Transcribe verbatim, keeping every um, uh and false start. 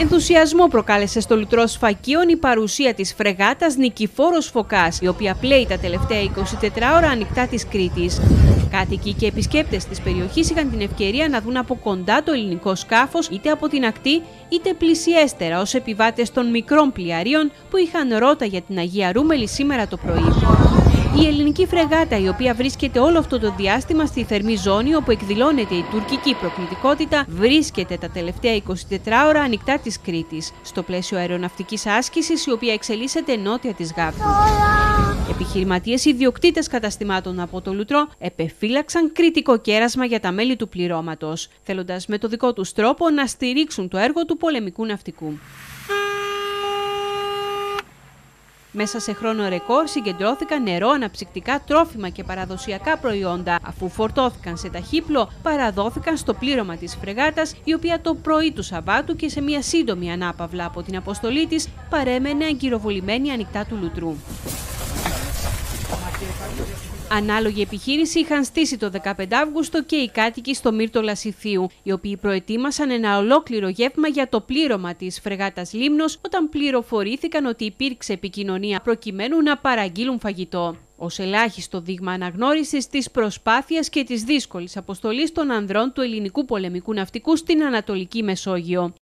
Ενθουσιασμό προκάλεσε στο Λουτρό Σφακίων η παρουσία της φρεγάτας Νικηφόρος Φωκάς, η οποία πλέει τα τελευταία είκοσι τέσσερις ώρα ανοιχτά της Κρήτης. Κάτοικοι και επισκέπτες της περιοχής είχαν την ευκαιρία να δουν από κοντά το ελληνικό σκάφος, είτε από την ακτή είτε πλησιέστερα, ως επιβάτες των μικρών πλοιαρίων που είχαν ρότα για την Αγία Ρούμελη σήμερα το πρωί. Η ελληνική φρεγάτα, η οποία βρίσκεται όλο αυτό το διάστημα στη θερμή ζώνη όπου εκδηλώνεται η τουρκική προκλητικότητα, βρίσκεται τα τελευταία είκοσι τέσσερις ώρα ανοιχτά της Κρήτης, στο πλαίσιο αεροναυτικής άσκησης, η οποία εξελίσσεται νότια της Γάβδου. Επιχειρηματίες ιδιοκτήτες καταστημάτων από το Λουτρό επεφύλαξαν κριτικό κέρασμα για τα μέλη του πληρώματος, θέλοντας με το δικό τους τρόπο να στηρίξουν το έργο του πολεμικού ναυτικού. Μέσα σε χρόνο ρεκόρ συγκεντρώθηκαν νερό, αναψυκτικά, τρόφιμα και παραδοσιακά προϊόντα, αφού φορτώθηκαν σε ταχύπλο, παραδόθηκαν στο πλήρωμα της φρεγάτας, η οποία το πρωί του Σαββάτου και σε μια σύντομη ανάπαυλα από την αποστολή της παρέμενε αγκυροβολημένη ανοιχτά του Λουτρού. Ανάλογη επιχείρηση είχαν στήσει το δεκαπέντε Αυγούστου και οι κάτοικοι στο Μύρτο Λασιθίου, οι οποίοι προετοίμασαν ένα ολόκληρο γεύμα για το πλήρωμα της φρεγάτας Λίμνος, όταν πληροφορήθηκαν ότι υπήρξε επικοινωνία προκειμένου να παραγγείλουν φαγητό. Ως ελάχιστο δείγμα αναγνώρισης της προσπάθειας και της δύσκολης αποστολής των ανδρών του ελληνικού πολεμικού ναυτικού στην Ανατολική Μεσόγειο.